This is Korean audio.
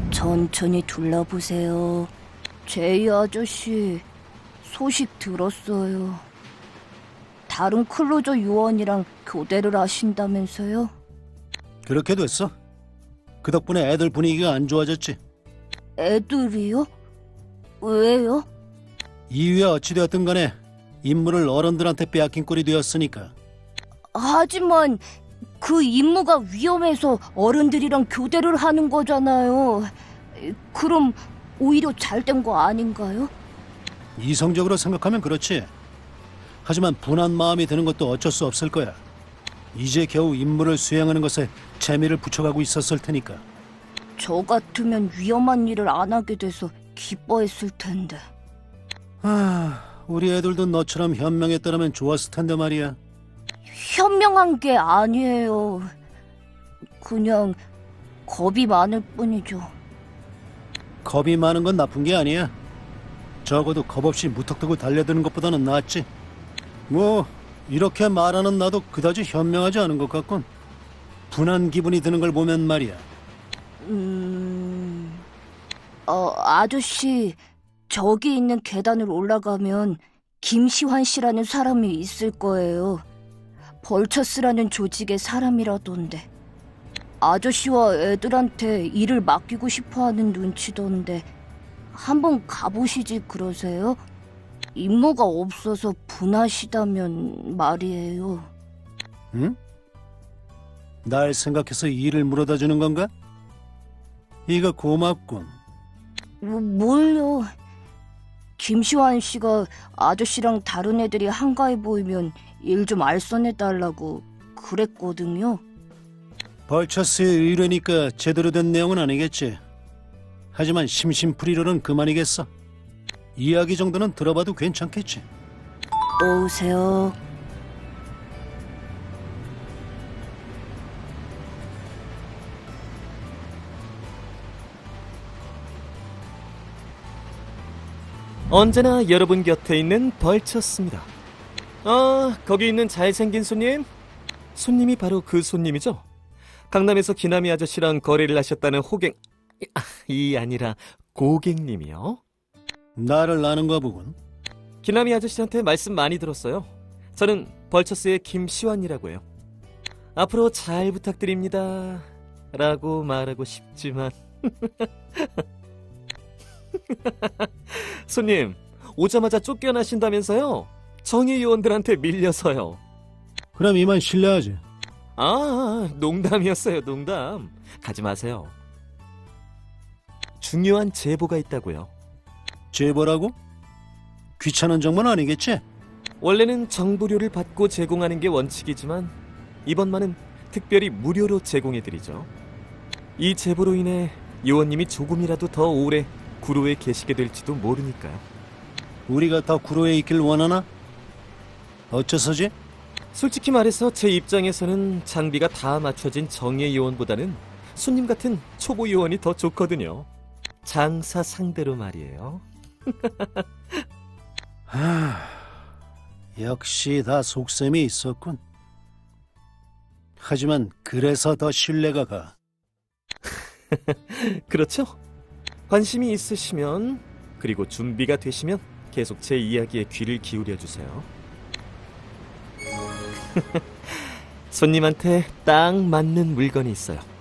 천천히 둘러보세요. 제이 아저씨, 소식 들었어요. 다른 클로저 요원이랑 교대를 하신다면서요? 그렇게 됐어. 그 덕분에 애들 분위기가 안 좋아졌지. 애들이요? 왜요? 이유에 어찌되었든 간에 임무를 어른들한테 빼앗긴 꼴이 되었으니까. 하지만 그 임무가 위험해서 어른들이랑 교대를 하는 거잖아요. 그럼 오히려 잘된 거 아닌가요? 이성적으로 생각하면 그렇지. 하지만 분한 마음이 드는 것도 어쩔 수 없을 거야. 이제 겨우 임무를 수행하는 것에 재미를 붙여가고 있었을 테니까. 저 같으면 위험한 일을 안 하게 돼서 기뻐했을 텐데. 우리 애들도 너처럼 현명했더라면 좋았을 텐데 말이야. 현명한 게 아니에요. 그냥 겁이 많을 뿐이죠. 겁이 많은 건 나쁜 게 아니야. 적어도 겁 없이 무턱대고 달려드는 것보다는 낫지. 뭐 이렇게 말하는 나도 그다지 현명하지 않은 것 같군. 분한 기분이 드는 걸 보면 말이야. 아저씨, 저기 있는 계단을 올라가면 김시환 씨라는 사람이 있을 거예요. 벌처스라는 조직의 사람이라던데. 아저씨와 애들한테 일을 맡기고 싶어하는 눈치던데 한번 가보시지 그러세요? 임무가 없어서 분하시다면 말이에요. 응? 날 생각해서 일을 물어다 주는 건가? 이거 고맙군. 뭘요? 김시환 씨가 아저씨랑 다른 애들이 한가해 보이면 일 좀 알선해달라고 그랬거든요. 벌처스의 의뢰니까 제대로 된 내용은 아니겠지. 하지만 심심풀이로는 그만이겠어. 이야기 정도는 들어봐도 괜찮겠지. 오세요. 언제나 여러분 곁에 있는 벌처스입니다. 거기 있는 잘생긴 손님? 손님이 바로 그 손님이죠? 강남에서 기남이 아저씨랑 거래를 하셨다는 이 아니라 고객님이요? 나를 아는가 보군. 기남이 아저씨한테 말씀 많이 들었어요. 저는 벌처스의 김시환이라고 해요. 앞으로 잘 부탁드립니다 라고 말하고 싶지만 손님, 오자마자 쫓겨나신다면서요? 정의 요원들한테 밀려서요. 그럼 이만 실례하지. 농담이었어요, 농담. 가지 마세요. 중요한 제보가 있다고요. 제보라고? 귀찮은 정보는 아니겠지? 원래는 정보료를 받고 제공하는 게 원칙이지만 이번만은 특별히 무료로 제공해드리죠. 이 제보로 인해 요원님이 조금이라도 더 오래 구로에 계시게 될지도 모르니까요. 우리가 더 구로에 있길 원하나? 어째서지? 솔직히 말해서 제 입장에서는 장비가 다 맞춰진 정예 요원보다는 손님 같은 초보 요원이 더 좋거든요. 장사 상대로 말이에요. 역시 다 속셈이 있었군. 하지만 그래서 더 신뢰가 가. 그렇죠? 관심이 있으시면, 그리고 준비가 되시면 계속 제 이야기에 귀를 기울여주세요. 손님한테 딱 맞는 물건이 있어요.